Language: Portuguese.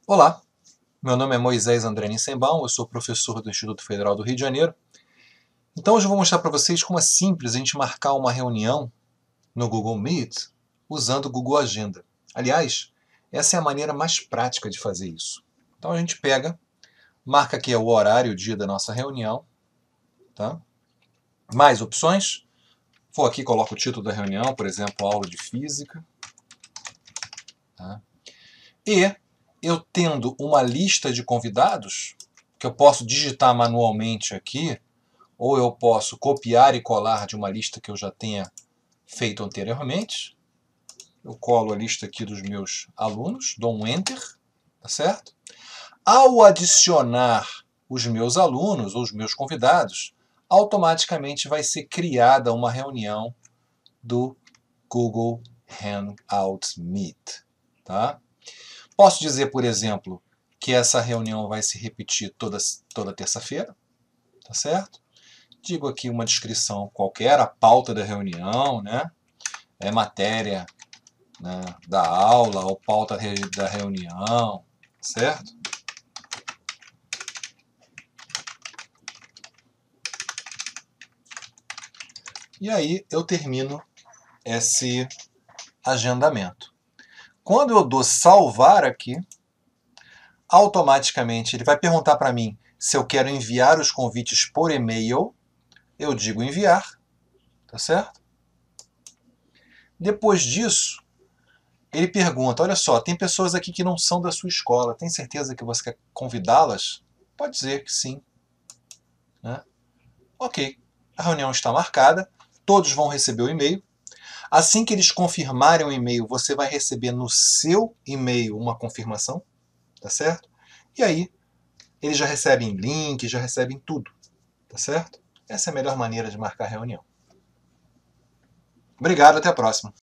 Olá, meu nome é Moisés André Nissenbaum, eu sou professor do Instituto Federal do Rio de Janeiro. Então hoje eu vou mostrar para vocês como é simples a gente marcar uma reunião no Google Meet usando o Google Agenda. Aliás, essa é a maneira mais prática de fazer isso. Então a gente pega, marca aqui o horário, o dia da nossa reunião, tá? Mais opções. Vou aqui, coloco o título da reunião, por exemplo, aula de física. Tá? E eu tendo uma lista de convidados, que eu posso digitar manualmente aqui, ou eu posso copiar e colar de uma lista que eu já tenha feito anteriormente. Eu colo a lista aqui dos meus alunos, dou um Enter, tá certo? Ao adicionar os meus alunos ou os meus convidados, automaticamente vai ser criada uma reunião do Google Hangouts Meet. Tá? Posso dizer, por exemplo, que essa reunião vai se repetir toda terça-feira, tá certo? Digo aqui uma descrição qualquer, a pauta da reunião, né? É matéria, né, da aula ou pauta da reunião, certo? E aí eu termino esse agendamento. Quando eu dou salvar aqui, automaticamente ele vai perguntar para mim se eu quero enviar os convites por e-mail. Eu digo enviar, tá certo? Depois disso, ele pergunta, olha só, tem pessoas aqui que não são da sua escola, tem certeza que você quer convidá-las? Pode dizer que sim. Né? Ok, a reunião está marcada, todos vão receber o e-mail. Assim que eles confirmarem o e-mail, você vai receber no seu e-mail uma confirmação, tá certo? E aí, eles já recebem link, já recebem tudo, tá certo? Essa é a melhor maneira de marcar a reunião. Obrigado, até a próxima.